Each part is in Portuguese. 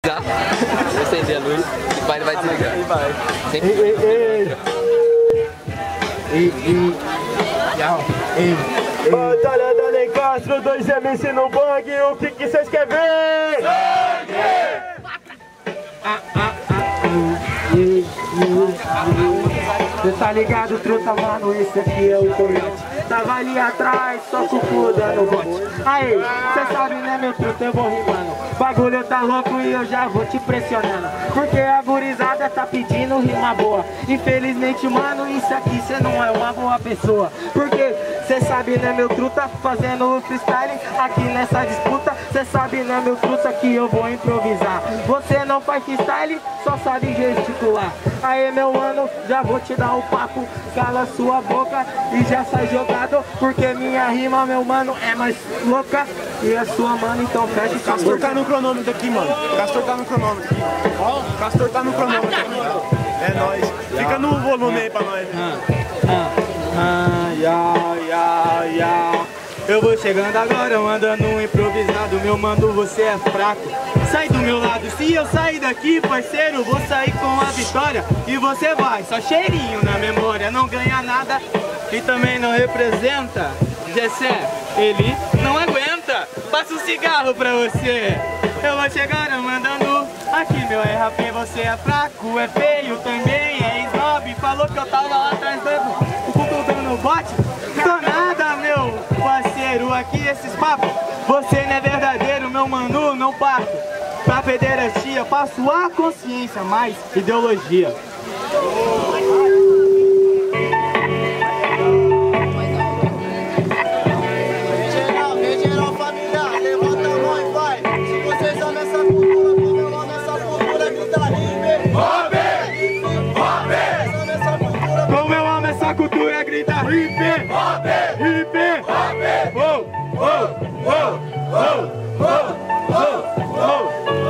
desligar. Vou acender a luz e o pai vai desligar. E vai. Batalha da Lencastro, 2 MC no bang, o que vocês querem ver? Cê tá ligado, truta, mano, esse aqui é o corrente. Tava ali atrás, só com o cu dando bote. Aí, cê sabe, né, meu truta, eu vou rimando. Bagulho tá louco e eu já vou te pressionando, porque a gurizada tá pedindo rima boa. Infelizmente, mano, isso aqui cê não é uma boa pessoa, porque cê sabe, né, meu truta, fazendo o freestyle aqui nessa disputa. Cê sabe, né, meu truta, que eu vou improvisar. Você não faz freestyle, só sabe gesticular. Aí, meu mano, já vou te dar um papo. Cala sua boca e já sai jogado, porque minha rima, meu mano, é mais louca e a sua, mano, então fecha esse Castor tá no cronômetro aqui, mano. Castor tá no cronômetro aqui. Castor tá no cronômetro aqui. É nóis. Fica no volume aí pra nós. Eu vou chegando agora, mandando um improvisado. Meu mano, você é fraco, sai do meu lado. Se eu sair daqui, parceiro, vou sair com a vitória. E você vai, só cheirinho na memória. Não ganha nada e também não representa. Gessé, ele não aguenta. Passa um cigarro pra você. Eu vou chegando mandando aqui, meu RP. Você é fraco, é feio também, é snob. Falou que eu tava lá atrás dando o cuco dando bote. Tô nada, meu parceiro, aqui esses papos. Você não é verdadeiro, meu mano, não parto. Pra pederastia, passo a consciência, mais ideologia. Vem geral, família, levanta a mão e vai. Se vocês amam essa cultura, como eu amo essa cultura, grita rime. Como eu amo essa cultura, grita hip, hip, oh, oh, oh, oh, oh, oh, oh.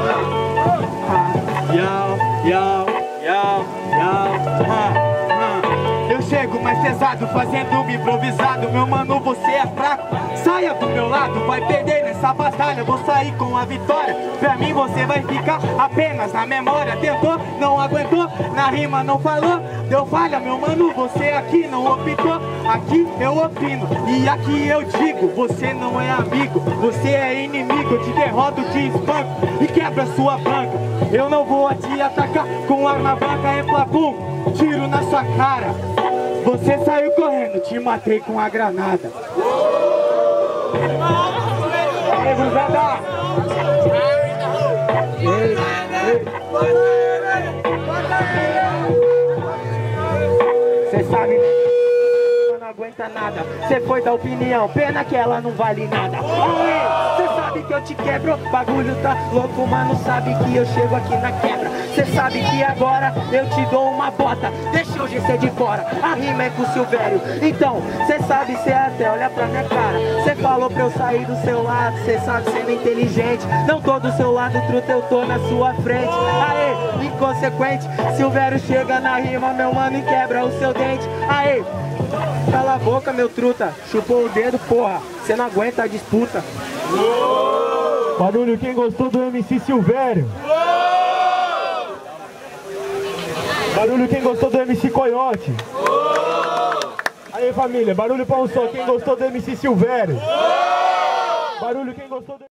Eu chego mais pesado, fazendo um improvisado. Meu mano, você é fraco, saia do meu lado. Vai perder nessa batalha, vou sair com a vitória. Pra mim você vai ficar apenas na memória. Tentou, não aguentou, na rima não falou. Deu falha, meu mano, você aqui não optou. Aqui eu opino, e aqui eu digo: você não é amigo, você é inimigo. Eu te derroto, te espanco e quebra sua banca. Eu não vou te atacar com arma branca, é plapum, tiro na sua cara. Você saiu correndo, te matei com a granada. Aí, cruzada! Cê sabe, não aguenta nada. Cê foi da opinião, pena que ela não vale nada. Cê sabe que eu te quebro, bagulho tá louco, mano, sabe que eu chego aqui na quebra. Cê sabe que agora eu te dou uma bota, deixa o GC de fora, a rima é com o Silvério. Então, cê sabe, cê até olha pra minha cara. Cê falou pra eu sair do seu lado, cê sabe, sendo inteligente. Não tô do seu lado, truta, eu tô na sua frente. Aê, inconsequente, Silvério chega na rima, meu mano, e quebra o seu dente. Aê, cala a boca, meu truta, chupou o dedo, porra, cê não aguenta a disputa. Barulho, quem gostou do MC Silvério? Barulho, quem gostou do MC Coiote? Aí, família, barulho pra um só, quem gostou do MC Silvério? Barulho, quem gostou do...